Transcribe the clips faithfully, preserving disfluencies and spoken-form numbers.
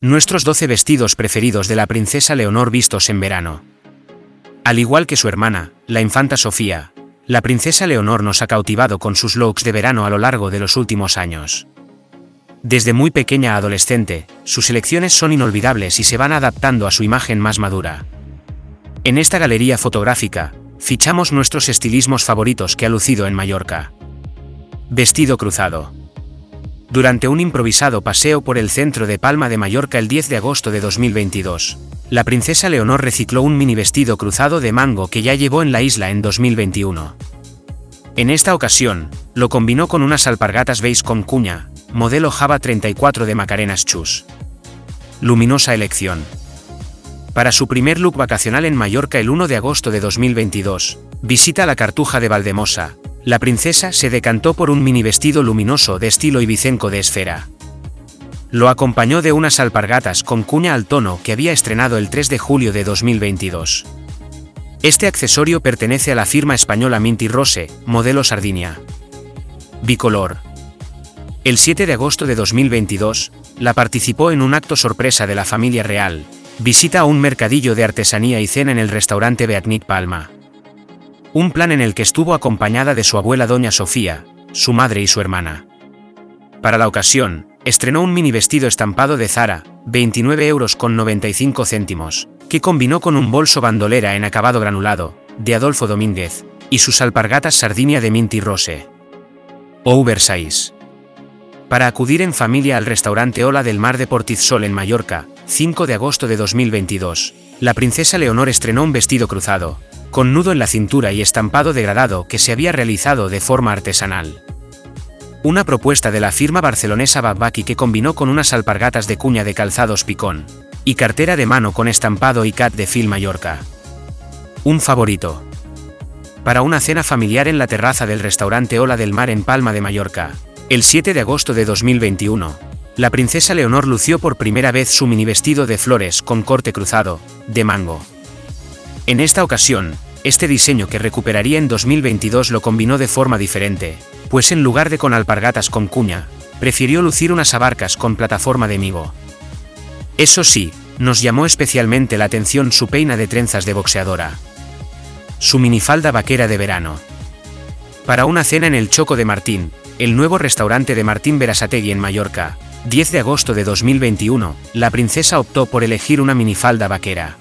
Nuestros doce vestidos preferidos de la princesa Leonor vistos en verano. Al igual que su hermana, la infanta Sofía, la princesa Leonor nos ha cautivado con sus looks de verano a lo largo de los últimos años. Desde muy pequeña a adolescente, sus elecciones son inolvidables y se van adaptando a su imagen más madura. En esta galería fotográfica, fichamos nuestros estilismos favoritos que ha lucido en Mallorca. Vestido cruzado. Durante un improvisado paseo por el centro de Palma de Mallorca el diez de agosto de dos mil veintidós, la princesa Leonor recicló un mini vestido cruzado de mango que ya llevó en la isla en dos mil veintiuno. En esta ocasión, lo combinó con unas alpargatas beige con cuña, modelo Java treinta y cuatro de Macarenas Chus. Luminosa elección. Para su primer look vacacional en Mallorca el uno de agosto de dos mil veintidós, visita a la Cartuja de Valdemosa, la princesa se decantó por un mini vestido luminoso de estilo ibicenco de esfera. Lo acompañó de unas alpargatas con cuña al tono que había estrenado el tres de julio de dos mil veintidós. Este accesorio pertenece a la firma española Minty Rose, modelo Sardinia. Bicolor. El siete de agosto de dos mil veintidós, la participó en un acto sorpresa de la familia real, visita a un mercadillo de artesanía y cena en el restaurante Beatnik Palma. Un plan en el que estuvo acompañada de su abuela doña Sofía, su madre y su hermana. Para la ocasión, estrenó un mini vestido estampado de Zara, veintinueve euros con noventa y cinco céntimos, que combinó con un bolso bandolera en acabado granulado, de Adolfo Domínguez, y sus alpargatas Sardinia de Minty Rose. Oversize. Para acudir en familia al restaurante Ola del Mar de Portizsol en Mallorca, cinco de agosto de dos mil veintidós, la princesa Leonor estrenó un vestido cruzado, con nudo en la cintura y estampado degradado que se había realizado de forma artesanal. Una propuesta de la firma barcelonesa Babbaki que combinó con unas alpargatas de cuña de calzados picón, y cartera de mano con estampado I C A T de Fil Mallorca. Un favorito. Para una cena familiar en la terraza del restaurante Ola del Mar en Palma de Mallorca, el siete de agosto de dos mil veintiuno, la princesa Leonor lució por primera vez su mini vestido de flores con corte cruzado, de mango. En esta ocasión, este diseño que recuperaría en dos mil veintidós lo combinó de forma diferente, pues en lugar de con alpargatas con cuña, prefirió lucir unas abarcas con plataforma de migo. Eso sí, nos llamó especialmente la atención su peina de trenzas de boxeadora. Su minifalda vaquera de verano. Para una cena en el Choco de Martín, el nuevo restaurante de Martín Berasategui en Mallorca, diez de agosto de dos mil veintiuno, la princesa optó por elegir una minifalda vaquera.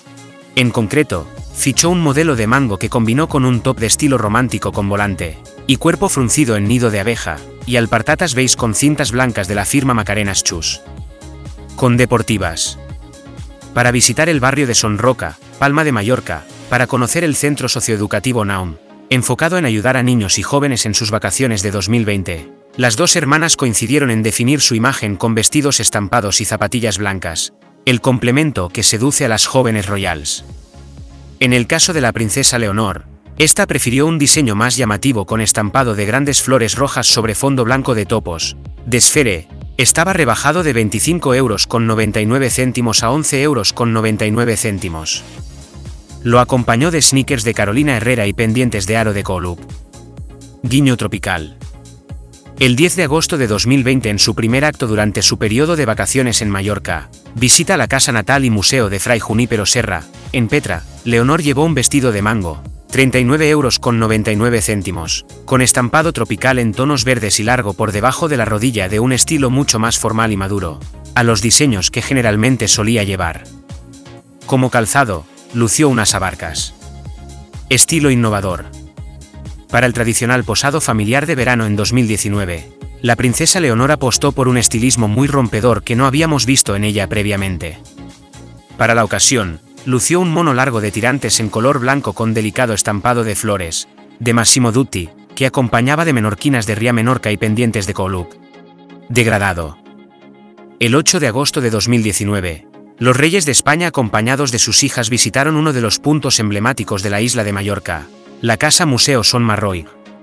En concreto, fichó un modelo de mango que combinó con un top de estilo romántico con volante, y cuerpo fruncido en nido de abeja, y alpargatas beige con cintas blancas de la firma Macarenas Chus. Con deportivas. Para visitar el barrio de Son Roca, Palma de Mallorca, para conocer el centro socioeducativo Naum, enfocado en ayudar a niños y jóvenes en sus vacaciones de dos mil veinte, las dos hermanas coincidieron en definir su imagen con vestidos estampados y zapatillas blancas, el complemento que seduce a las jóvenes royals. En el caso de la princesa Leonor, esta prefirió un diseño más llamativo con estampado de grandes flores rojas sobre fondo blanco de topos, de esfere, estaba rebajado de veinticinco euros con noventa y nueve céntimos a once euros con noventa y nueve céntimos. Lo acompañó de sneakers de Carolina Herrera y pendientes de aro de Coloup. Guiño tropical. El diez de agosto de dos mil veinte, en su primer acto durante su periodo de vacaciones en Mallorca, visita la casa natal y museo de Fray Junípero Serra, en Petra, Leonor llevó un vestido de mango, treinta y nueve euros con noventa y nueve céntimos, con estampado tropical en tonos verdes y largo por debajo de la rodilla de un estilo mucho más formal y maduro, a los diseños que generalmente solía llevar. Como calzado, lució unas abarcas. Estilo innovador. Para el tradicional posado familiar de verano en dos mil diecinueve, la princesa Leonor apostó por un estilismo muy rompedor que no habíamos visto en ella previamente. Para la ocasión, lució un mono largo de tirantes en color blanco con delicado estampado de flores, de Massimo Dutti, que acompañaba de menorquinas de Ria Menorca y pendientes de Coloup. Degradado. El ocho de agosto de dos mil diecinueve, los reyes de España acompañados de sus hijas visitaron uno de los puntos emblemáticos de la isla de Mallorca, la Casa Museo Son Marroy.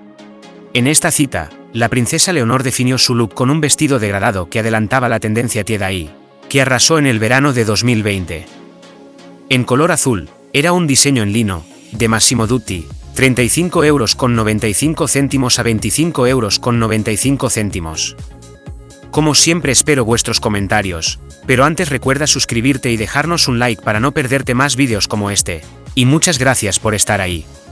En esta cita, la princesa Leonor definió su look con un vestido degradado que adelantaba la tendencia tie-dye, que arrasó en el verano de dos mil veinte. En color azul, era un diseño en lino, de Massimo Dutti, treinta y cinco euros con noventa y cinco céntimos a veinticinco euros con noventa y cinco céntimos. Como siempre espero vuestros comentarios, Pero antes recuerda suscribirte y dejarnos un like para no perderte más vídeos como este. Y muchas gracias por estar ahí.